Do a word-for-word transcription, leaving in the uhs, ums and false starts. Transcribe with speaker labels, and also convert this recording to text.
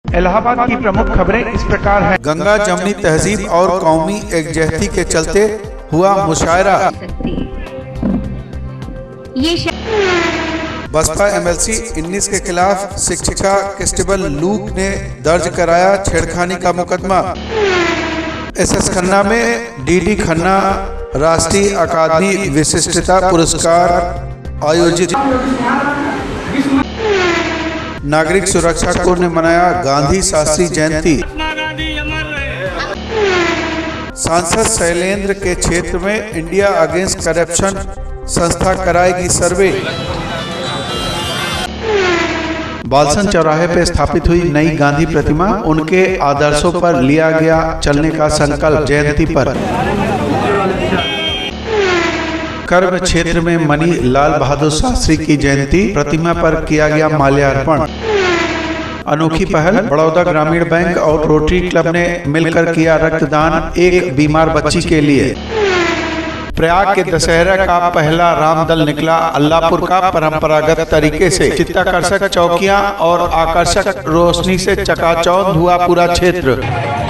Speaker 1: इलाहाबाद की प्रमुख खबरें इस प्रकार हैं।
Speaker 2: गंगा जमनी तहजीब और कौमी एकजहती के चलते हुआ मुशायरा। बसपा एमएलसी उन्नीस के खिलाफ शिक्षिका कांस्टेबल लूक ने दर्ज कराया छेड़खानी का मुकदमा। एस एस खन्ना में डीडी खन्ना राष्ट्रीय अकादमी विशिष्टता पुरस्कार आयोजित। नागरिक सुरक्षा कोर ने मनाया गांधी शास्त्री जयंती। सांसद शैलेंद्र के क्षेत्र में इंडिया अगेंस्ट करप्शन संस्था कराएगी सर्वे। बालसन चौराहे पर स्थापित हुई नई गांधी प्रतिमा, उनके आदर्शों पर लिया गया चलने का संकल्प। जयंती पर कर्म क्षेत्र में मनी लाल बहादुर शास्त्री की जयंती, प्रतिमा पर किया गया माल्यार्पण। अनोखी पहल, बड़ौदा ग्रामीण बैंक और रोटरी क्लब ने मिलकर किया रक्तदान एक बीमार बच्ची के लिए। प्रयाग के दशहरा का पहला रामदल निकला अल्लाहपुर का परंपरागत तरीके से। चित्ताकर्षक चौकियां और आकर्षक रोशनी से चकाचौंध हुआ पूरा क्षेत्र।